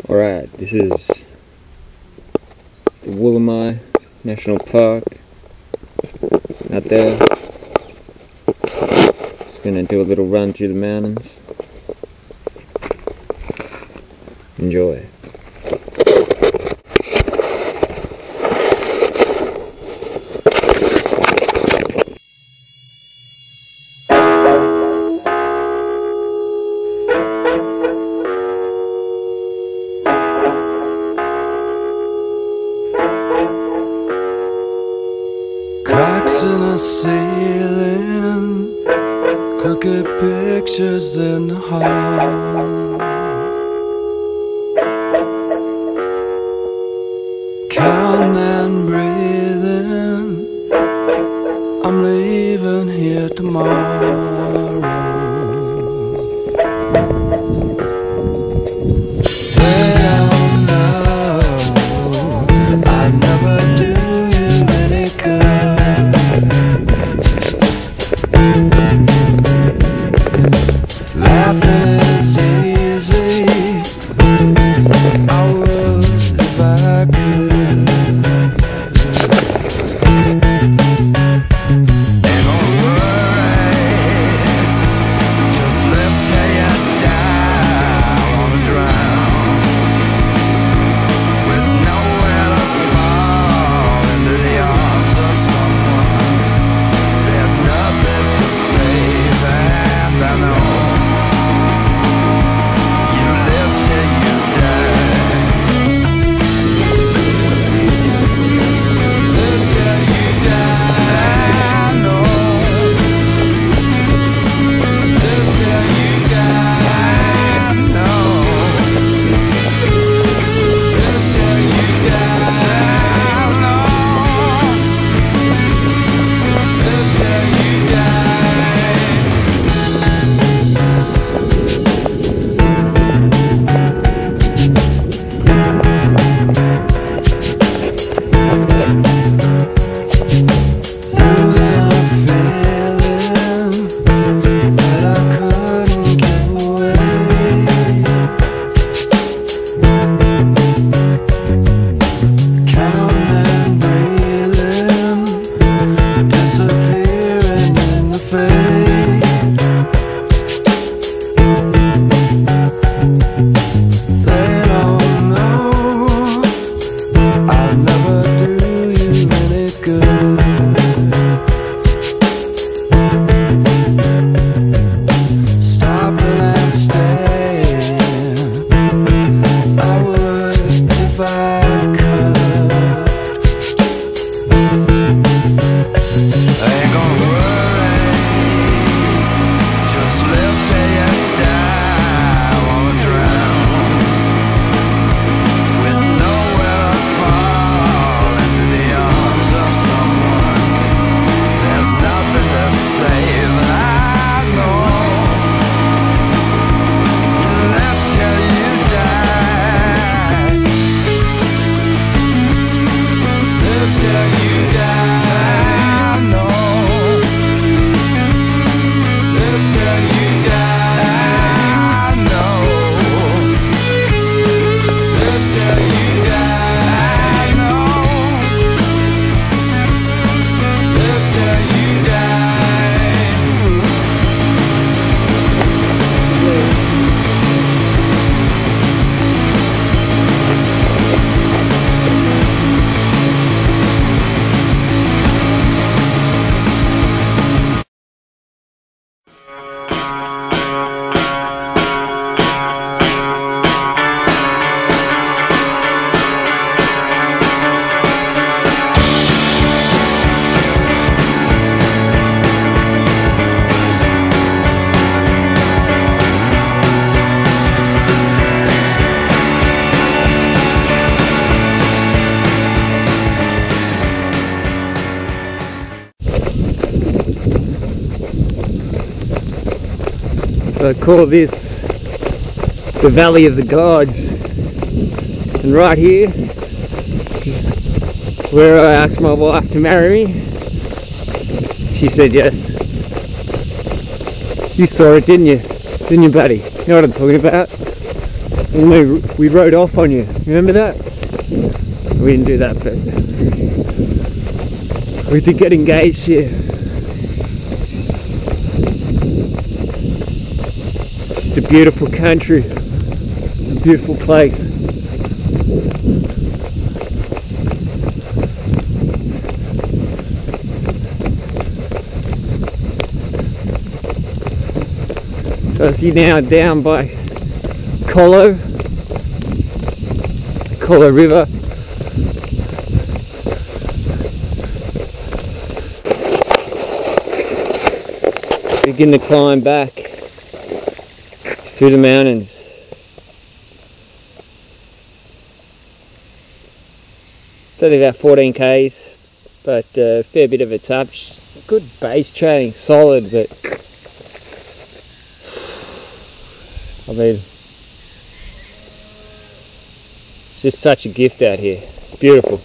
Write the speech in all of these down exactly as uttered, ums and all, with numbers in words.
Alright, this is the Wollemi National Park out there. Just gonna do a little run through the mountains. Enjoy. Cracks in the ceiling, crooked pictures in the hall, counting and breathing, I'm leaving here tomorrow. They don't know I never do you any good. Laughing is easy, I would if I could. Ain't gonna worry, just live till you die, wanna drown, with nowhere to fall into the arms of someone. There's nothing to save, and I know you live till you die. Live till you die, I know. Live till you die, I know. Live till you die, I know. Live till you die. Losing a feeling that I couldn't give away. Counting and breathing, disappearing in the fade. They don't know I'll never do you any good. Stopping and staying, I would if I could. I ain't gonna worry, just live till you die, wanna drown, with nowhere to fall into the arms of someone. There's nothing to save, and I know you live till you die. Live till you die, I know. Live till you die, I know. Live till you die, I know. Live till you die. So I call this the Valley of the Gods, and right here is where I asked my wife to marry me. She said yes. You saw it, didn't you? Didn't you, buddy? You know what I'm talking about? And we, we rode off on you, remember that? We didn't do that, but we did get engaged here. It's a beautiful country, a beautiful place. So I see now down by Colo, Colo River. Begin the climb back through the mountains. It's only about fourteen k's, but a fair bit of it's up. Good base training, solid, but I mean, it's just such a gift out here. It's beautiful.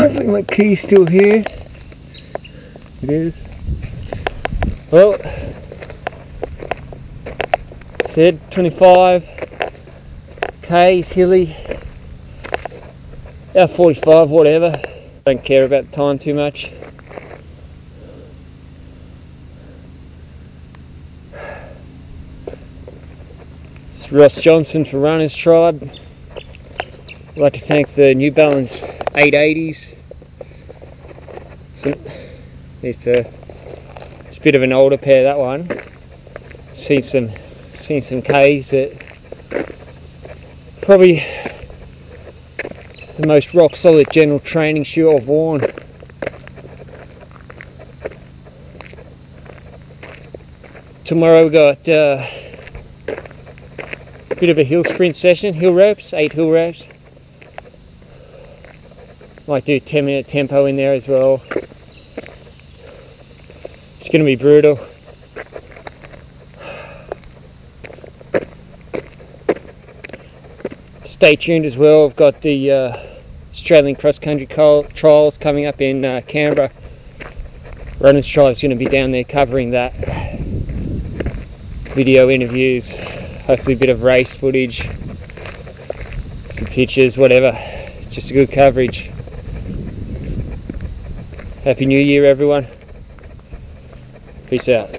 Hopefully my key's still here. It is. Well, said twenty-five K's hilly. Yeah, forty-five, whatever. Don't care about the time too much. It's Ross Johnson for Runners Tribe. I'd like to thank the New Balance eight eighties. It's a, it's a bit of an older pair, that one. Seen some, seen some K's, but probably the most rock solid general training shoe I've worn. Tomorrow we got uh, a bit of a hill sprint session, hill ropes, eight hill ropes. Might do ten minute tempo in there as well. It's going to be brutal. Stay tuned as well. I've got the uh, Australian cross country trials coming up in uh, Canberra. Runners Tribe is going to be down there covering that. Video interviews, hopefully a bit of race footage, some pictures, whatever. Just a good coverage. Happy New Year, everyone. Peace out.